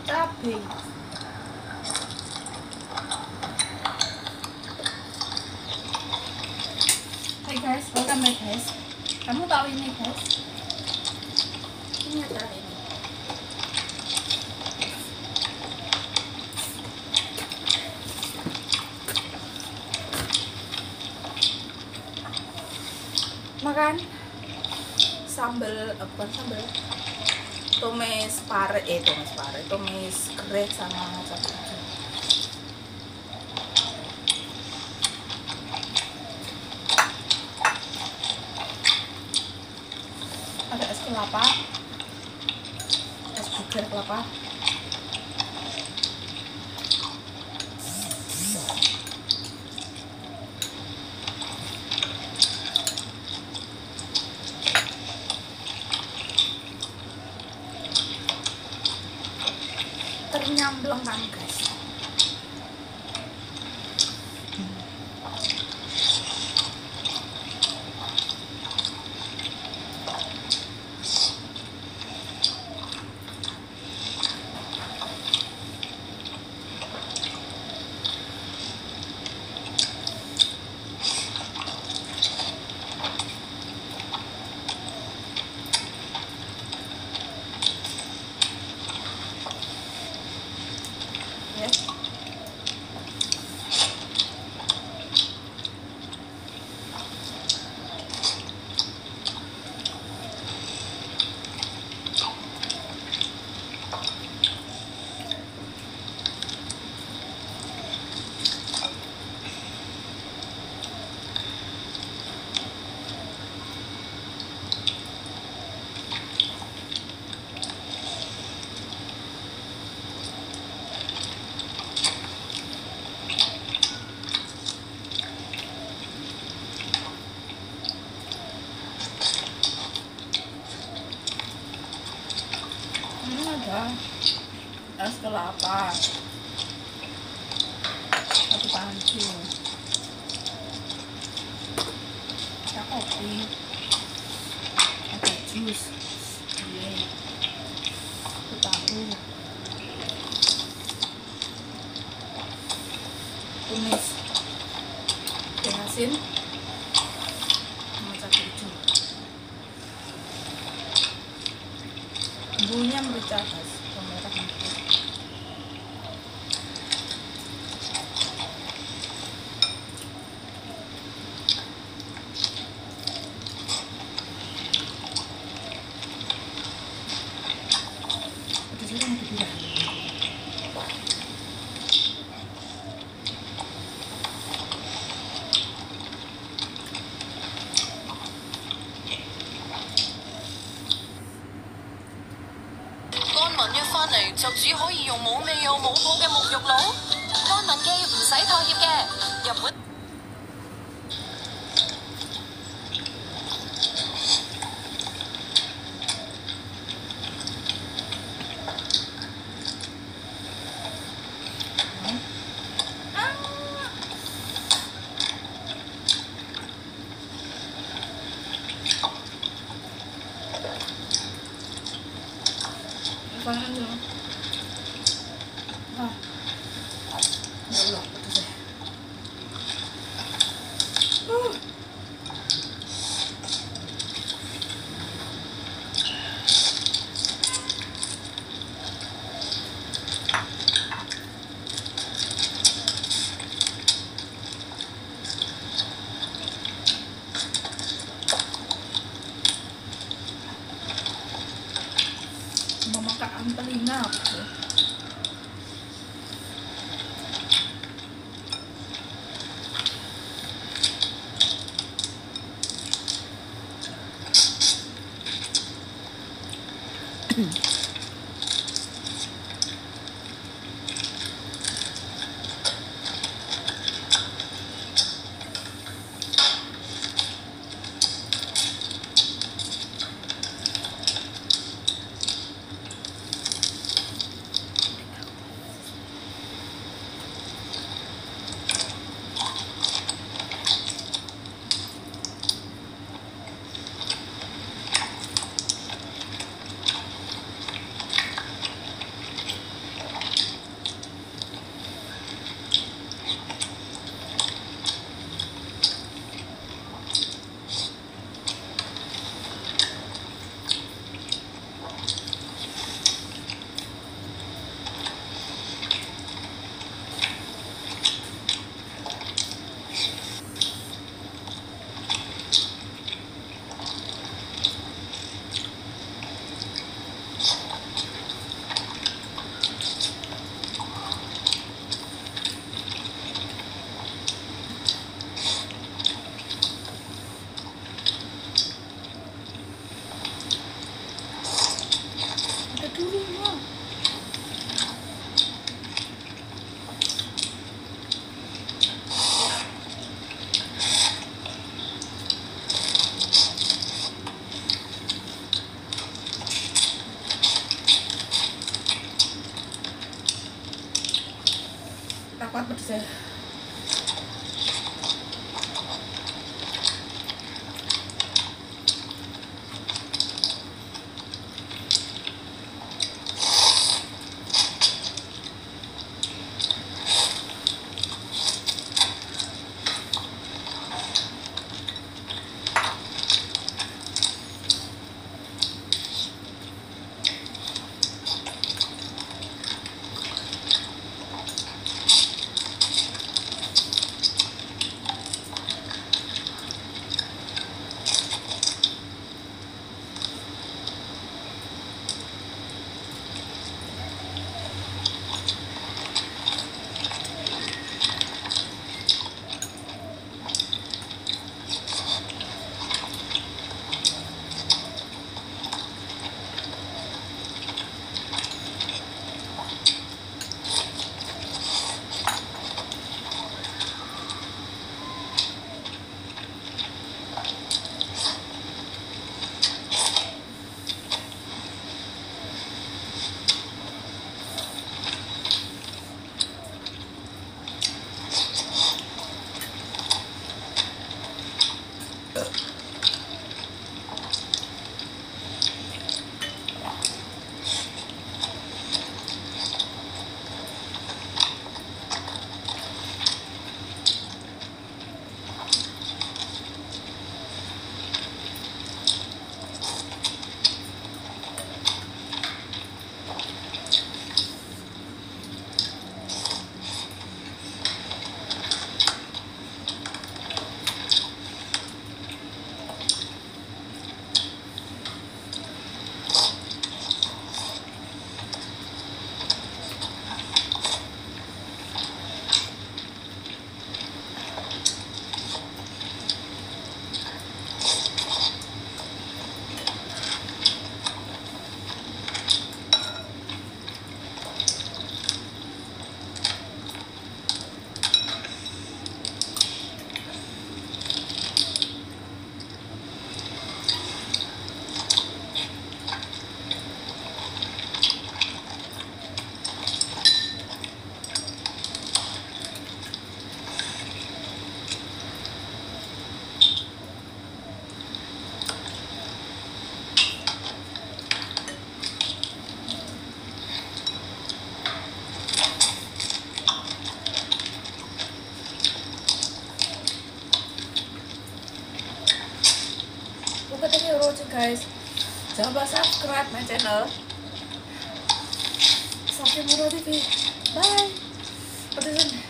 cabai. Hai guys, welcome back guys. Kamu tahu ini guys? Ini adalah ini. Makan sambal apa sambal? Tumis pare, tumis geprek sama cabai hijau. Ada es kelapa, es buger kelapa. Ternyambleng kan guys. Ya. Ini ada es kelapa, satu panci, ada kopi, ada jus, tahu, tumis ikan asin sama cabai hijau. Bumbunya merica guys, merah merica. Ada juga yang dibilang. 就只可以用冇味又冇泡嘅沐浴露。安民記唔使妥協嘅，日本。 Apaan dulu? Ah, ya Allah, pedes deh. Memakan telinga gitu. kuat pedesnya. Okay, thank you for watching guys. Jangan lupa subscribe my channel. Sampai Murah TV. Bye.